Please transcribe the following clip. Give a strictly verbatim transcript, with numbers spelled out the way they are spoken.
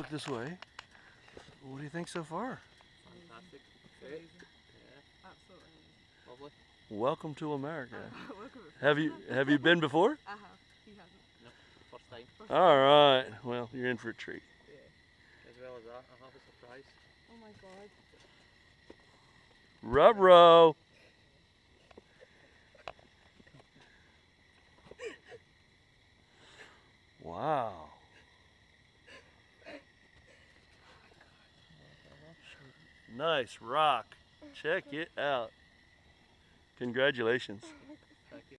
look this way. What do you think so far? Fantastic. Amazing. Yeah. Absolutely amazing. Lovely. Welcome to America. Uh, welcome. Have you have you been before? I have. He hasn't. No, first time. First All time. right. Well, you're in for a treat. Yeah. As well as that, I have a surprise. Oh my god. Ruh-roh. Wow. Nice rock. Check it out. Congratulations.